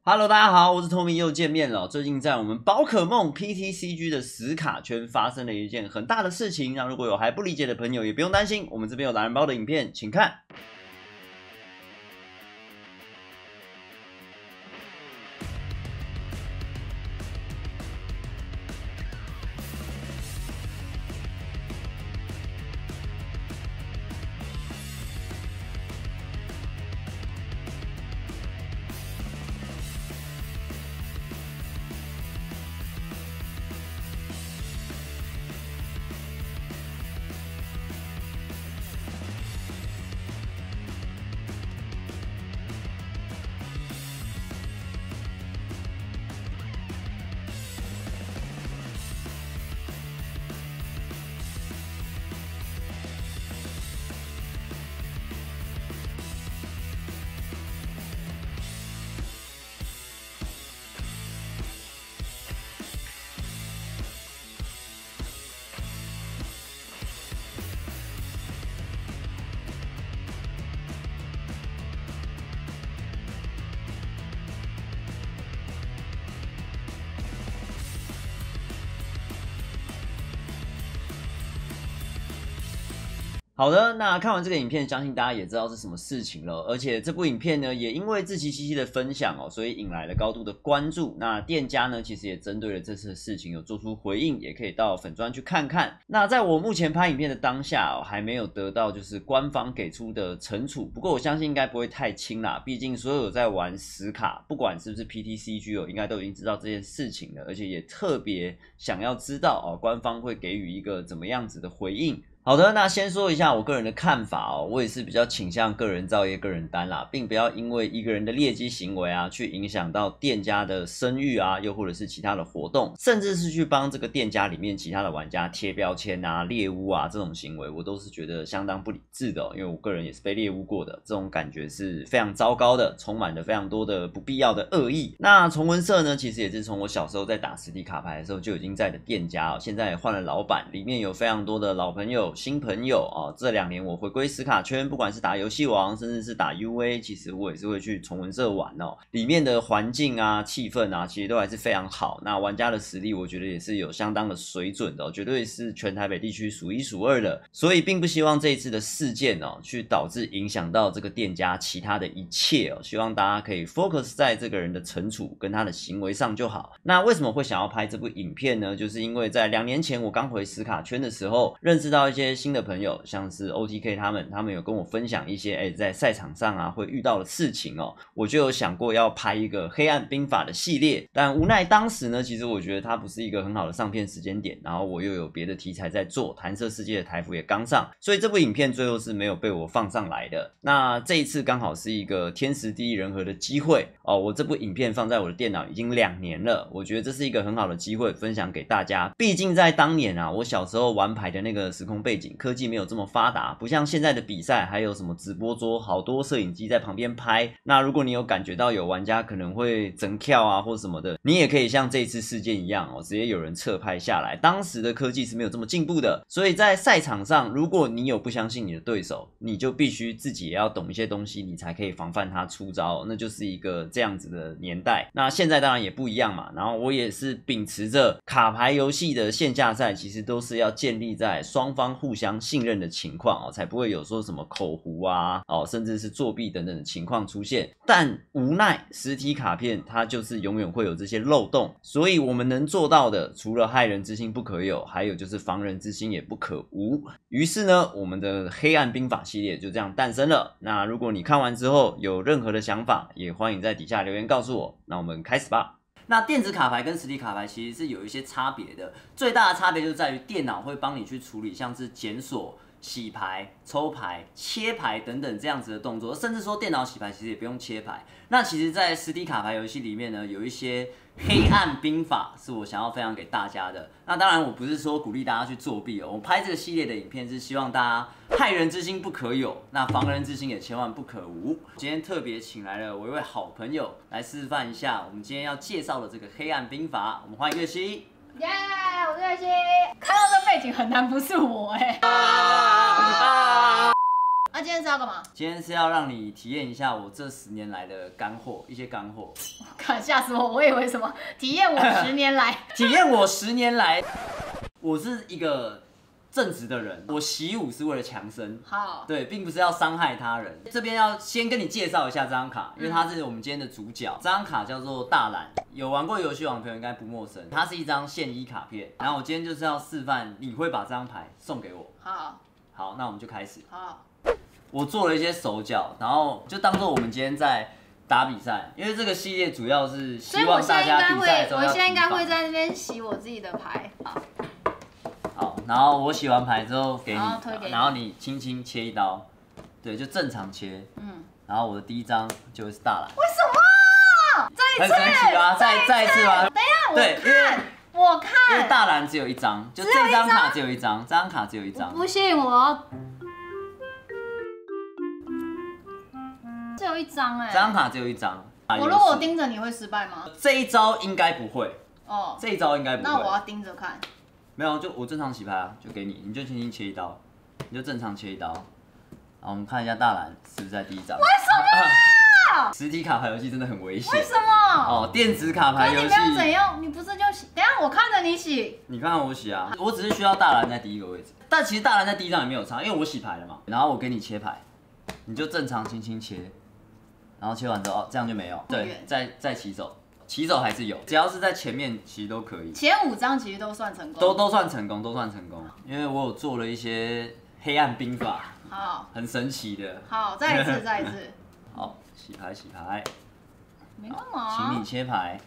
Hello， 大家好，我是 Tommy， 又见面了。最近在我们宝可梦 PTCG 的死卡圈发生了一件很大的事情，那如果有还不理解的朋友，也不用担心，我们这边有懒人包的影片，请看。好的，那看完这个影片，相信大家也知道是什么事情了。而且这部影片呢，也因为志祺七七的分享所以引来了高度的关注。那店家呢，其实也针对了这次的事情有做出回应，也可以到粉专去看看。那在我目前拍影片的当下还没有得到就是官方给出的惩处，不过我相信应该不会太轻啦。毕竟所有在玩死卡，不管是不是 PTCG 应该都已经知道这件事情了，而且也特别想要知道官方会给予一个怎么样子的回应。好的，那先说一下我个人的看法我也是比较倾向个人造业个人担啦，并不要因为一个人的劣迹行为去影响到店家的声誉又或者是其他的活动，甚至是去帮这个店家里面其他的玩家贴标签猎污这种行为，我都是觉得相当不理智的因为我个人也是被猎污过的，这种感觉是非常糟糕的，充满了非常多的不必要的恶意。那重文社呢，其实也是从我小时候在打实体卡牌的时候就已经在的店家现在也换了老板，里面有非常多的老朋友新朋友这2年我回归死卡圈，不管是打游戏王甚至是打 UA， 其实我也是会去重文社玩里面的环境气氛其实都还是非常好，那玩家的实力我觉得也是有相当的水准的绝对是全台北地区数1数2的，所以并不希望这一次的事件去导致影响到这个店家其他的一切希望大家可以 focus 在这个人的惩处跟他的行为上就好。那为什么会想要拍这部影片呢？就是因为在2年前我刚回死卡圈的时候，认识到一些新的朋友，像是 OTK 他们有跟我分享一些在赛场上会遇到的事情我就有想过要拍一个黑暗兵法的系列，但无奈当时呢，其实我觉得它不是一个很好的上片时间点，然后我又有别的题材在做，弹射世界的台服也刚上，所以这部影片最后是没有被我放上来的。那这一次刚好是一个天时地利人和的机会我这部影片放在我的电脑已经2年了，我觉得这是一个很好的机会分享给大家。毕竟在当年我小时候玩牌的那个时空背景，科技没有这么发达，不像现在的比赛还有什么直播桌，好多摄影机在旁边拍。那如果你有感觉到有玩家可能会整跳或什么的，你也可以像这一次事件一样直接有人侧拍下来。当时的科技是没有这么进步的，所以在赛场上，如果你有不相信你的对手，你就必须自己也要懂一些东西，你才可以防范他出招，那就是一个这样子的年代。那现在当然也不一样嘛，然后我也是秉持着卡牌游戏的线下赛其实都是要建立在双方互相信任的情况才不会有说什么口胡甚至是作弊等等的情况出现。但无奈实体卡片它就是永远会有这些漏洞，所以我们能做到的除了害人之心不可有，还有就是防人之心也不可无。于是呢，我们的黑暗兵法系列就这样诞生了。那如果你看完之后有任何的想法，也欢迎在底下留言告诉我。那我们开始吧。那电子卡牌跟实体卡牌其实是有一些差别的，最大的差别就在于电脑会帮你去处理像是检索、洗牌、抽牌、切牌等等这样子的动作，甚至说电脑洗牌其实也不用切牌。那其实在实体卡牌游戏里面呢，有一些黑暗兵法是我想要分享给大家的。那当然我不是说鼓励大家去作弊我拍这个系列的影片是希望大家害人之心不可有，那防人之心也千万不可无。今天特别请来了我一位好朋友来示范一下我们今天要介绍的这个黑暗兵法，我们欢迎月希。 耶，我是月希。看到这背景很难不是我啊，今天是要干嘛？ 今天是要让你体验一下我这10年来的干货，一些干货。 看，吓死我！我以为什么体验我10年来， 体验我10年来，我是一个正直的人，我习武是为了强身， 好， 对，并不是要伤害他人。这边要先跟你介绍一下这张卡，因为它是我们今天的主角。这张卡叫做大蓝，有玩过游戏王的朋友应该不陌生。它是一张现一卡片，然后我今天就是要示范你会把这张牌送给我。好，那我们就开始。 好， 我做了一些手脚，然后就当做我们今天在打比赛，因为这个系列主要是希望大家比赛的时候要提防。 我现在应该会在那边洗我自己的牌。 好，然后我洗完牌之后给你， 然后推给你， 然后你轻轻切一刀，对，就正常切。然后我的第一张就会是大蓝。 为什么？再一次？ 很神奇吧？再一次吧？ 等一下， 对， 我看， 因为大蓝只有一张，就这张卡只有一张，这张卡只有一张。 不信我。只有一张哎， 这张卡只有一张。 我如果盯着你会失败吗？ 这一招应该不会。 哦， 这一招应该不会。 那我要盯着看。 没有，就我正常洗牌啊，就给你，你就轻轻切一刀，你就正常切一刀。好，我们看一下大蓝是不是在第一张？ 为什么？ 实体卡牌游戏真的很危险。 为什么？ 哦，电子卡牌游戏。 你没有怎样，你不是就洗？等一下我看着你洗。 你看我洗啊，我只是需要大蓝在第一个位置，但其实大蓝在第一张也没有差，因为我洗牌了嘛。然后我给你切牌，你就正常轻轻切，然后切完之后，哦，这样就没有。对，再起手。起手还是有，只要是在前面其实都可以。 前5张其实都算成功， 都算成功，都算成功。因为我有做了一些黑暗兵法， 好， 很神奇的。 好，再一次，再一次。 好，洗牌。 没干嘛？ 请你切牌。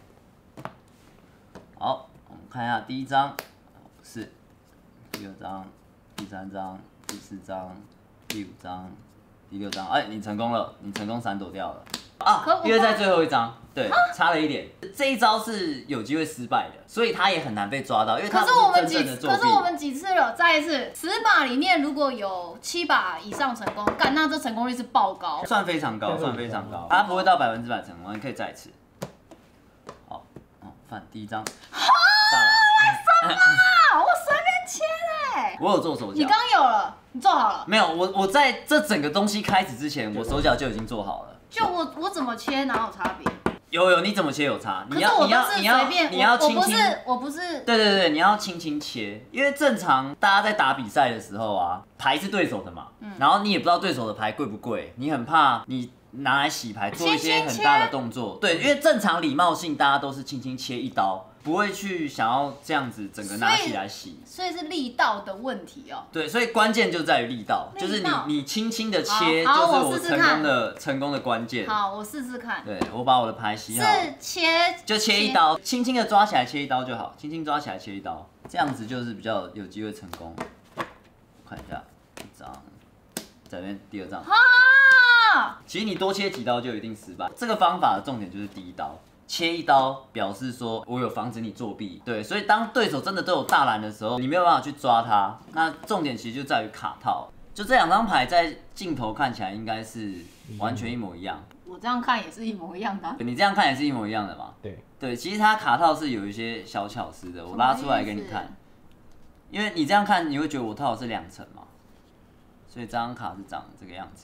好，我们看一下第一张是，第2张、第3张、第4张、第5张、第6张。哎，你成功了，你成功闪躲掉了。啊，因为在最后一张，对，差了一点。这一招是有机会失败的，所以他也很难被抓到，因为他不是真正的作弊。 可是我们几次了？再一次，10把里面如果有7把以上成功，干，那这成功率是爆高， 算非常高，算非常高。它不会到100%成功，你可以再一次。好，翻第一张。 为什么？我随便切嘞。 我有做手脚。 你刚有了，你做好了？ 没有，我在这整个东西开始之前，我手脚就已经做好了。 就我怎么切哪有差别？ 有，你怎么切有差？你要轻轻， 我不是。 对，你要轻轻切，因为正常大家在打比赛的时候啊，牌是对手的嘛，然后你也不知道对手的牌贵不贵，你很怕你拿来洗牌做一些很大的动作，对，因为正常礼貌性大家都是轻轻切一刀。不会去想要这样子整个拿起来洗， 所以是力道的问题哦。 对，所以关键就在于力道，就是你轻轻的切，就是我成功的关键。 好，我试试看。 对，我把我的牌洗好， 是切一刀，轻轻的抓起来切一刀就好，轻轻抓起来切一刀，这样子就是比较有机会成功。我看一下1张，这边第2张。其实你多切几刀就一定失败。这个方法的重点就是第一刀。切一刀表示说我有防止你作弊，对，所以当对手真的都有大蓝的时候，你没有办法去抓他。那重点其实就在于卡套，就这2张牌在镜头看起来应该是完全一模一样。 我这样看也是一模一样的。 你这样看也是一模一样的嘛？对，其实它卡套是有一些小巧思的，我拉出来给你看。因为你这样看，你会觉得我套的是2层嘛，所以这张卡是长这个样子。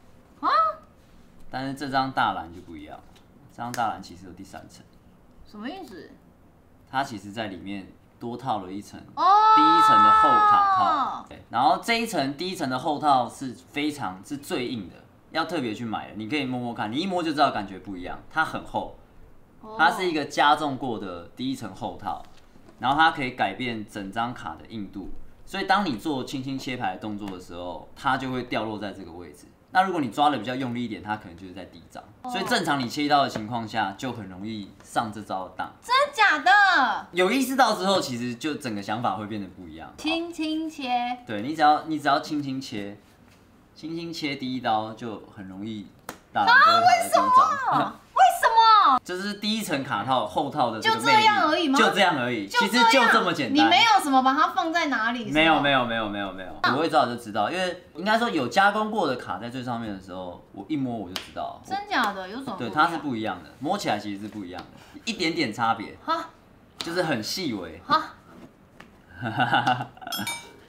但是这张大蓝就不一样。这张大蓝其实有第3层， 什么意思？ 它其实在里面多套了一层，第1层的厚卡套，对，然后这一层第1层的厚套是最硬的，要特别去买的。你可以摸摸看，你一摸就知道感觉不一样，它很厚，它是一个加重过的第1层厚套，然后它可以改变整张卡的硬度，所以当你做轻轻切牌的动作的时候，它就会掉落在这个位置。那如果你抓的比较用力一点，它可能就是在第1张，所以正常你切一刀的情况下，就很容易上这招的当。 真的假的？有意识到之后，其实就整个想法会变得不一样。 轻轻切， 对，你只要轻轻切，轻轻切第1刀就很容易大蓝就会跑在第1张。 为什么？ 就是第1层卡套后套的这个魅力， 就这样而已吗？ 就这样而已，其实就这么简单。 你没有什么把它放在哪里？ 没有，我会知道就知道，因为应该说有加工过的卡在最上面的时候，我一摸我就知道。 真假的？有什么？ 对，它是不一样的，摸起来其实是不一样的，一点点差别，就是很细微。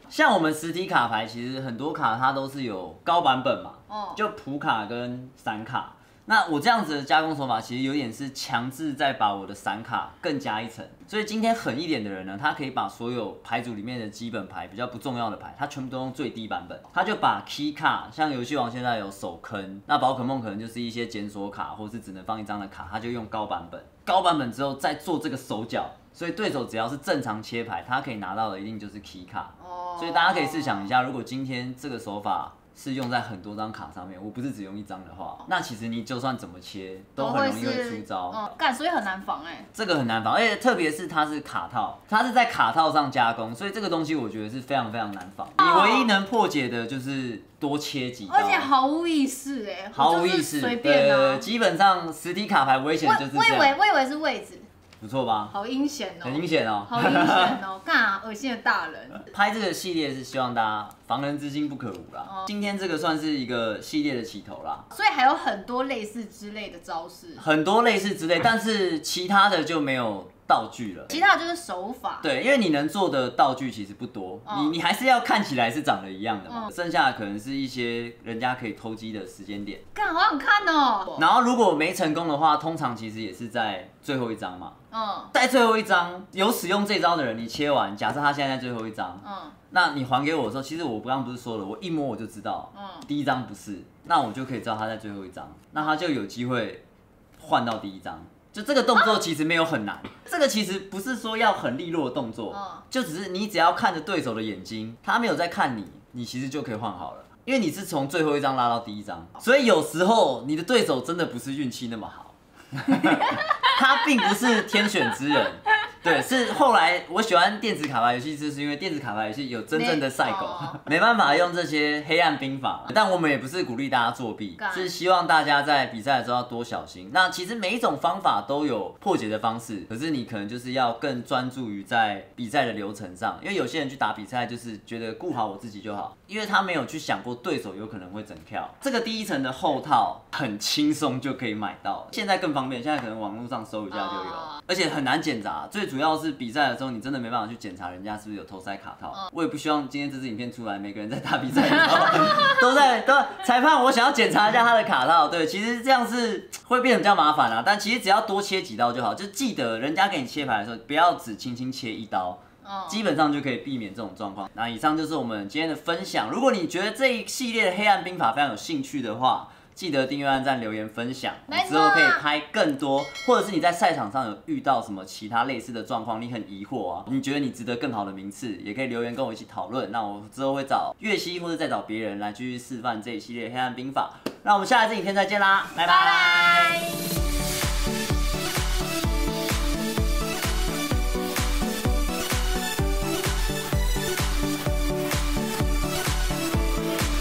像我们实体卡牌，其实很多卡它都是有高版本嘛，就普卡跟散卡。那我这样子的加工手法，其实有点是强制在把我的散卡更加一层。所以今天狠一点的人呢，他可以把所有牌组里面的基本牌比较不重要的牌，他全部都用最低版本。他就把 key 卡，像游戏王现在有手坑，那宝可梦可能就是一些检索卡，或是只能放一张的卡，他就用高版本。高版本之后再做这个手脚，所以对手只要是正常切牌，他可以拿到的一定就是 key 卡。所以大家可以试想一下，如果今天这个手法是用在很多张卡上面，我不是只用一张的话，那其实你就算怎么切，都很容易会出招。 所以很难防这个很难防，而且特别是它是卡套，它是在卡套上加工，所以这个东西我觉得是非常非常难防。你唯一能破解的就是多切几刀， 而且毫无意识毫无意识， 随便啊。 基本上实体卡牌危险就是这样。 我以为是位置。 不错吧？ 好阴险哦， 很阴险哦， 好阴险哦，干啊，恶心的大人。 拍这个系列是希望大家防人之心不可无啦。今天这个算是一个系列的起头啦， 所以还有很多类似之类的招式， 很多类似之类，但是其他的就没有道具了， 其他就是手法。 对，因为你能做的道具其实不多，你还是要看起来是长得一样的嘛。剩下的可能是一些人家可以偷鸡的时间点。 干，好想看哦。 然后如果没成功的话，通常其实也是在最后一张嘛。在最后一张有使用这招的人，你切完，假设他现在在最后一张，那你还给我的时候，其实我刚刚不是说了，我一摸我就知道，第一张不是，那我就可以知道他在最后一张，那他就有机会换到第一张。就这个动作其实没有很难，这个其实不是说要很利落的动作，就只是你只要看着对手的眼睛，他没有在看你，你其实就可以换好了，因为你是从最后一张拉到第一张，所以有时候你的对手真的不是运气那么好，他并不是天选之人。对，是后来我喜欢电子卡牌游戏，就是因为电子卡牌游戏有真正的赛狗，没办法用这些黑暗兵法。但我们也不是鼓励大家作弊，是希望大家在比赛的时候要多小心。那其实每一种方法都有破解的方式，可是你可能就是要更专注于在比赛的流程上，因为有些人去打比赛就是觉得顾好我自己就好，因为他没有去想过对手有可能会整跳。这个第一层的后套很轻松就可以买到，现在更方便，现在可能网络上搜一下就有，而且很难检查。主要是比赛的时候，你真的没办法去检查人家是不是有偷塞卡套。我也不希望今天这支影片出来，每个人在打比赛的时候都裁判，我想要检查一下他的卡套。对，其实这样是会变得比较麻烦啦。但其实只要多切几刀就好，就记得人家给你切牌的时候，不要只轻轻切一刀。基本上就可以避免这种状况。那以上就是我们今天的分享。如果你觉得这一系列的黑暗兵法非常有兴趣的话，记得订阅、按赞、留言、分享，之后可以拍更多，或者是你在赛场上有遇到什么其他类似的状况，你很疑惑啊，你觉得你值得更好的名次，也可以留言跟我一起讨论。那我之后会找岳西或者再找别人来继续示范这一系列黑暗兵法。那我们下一支影片再见啦，拜拜。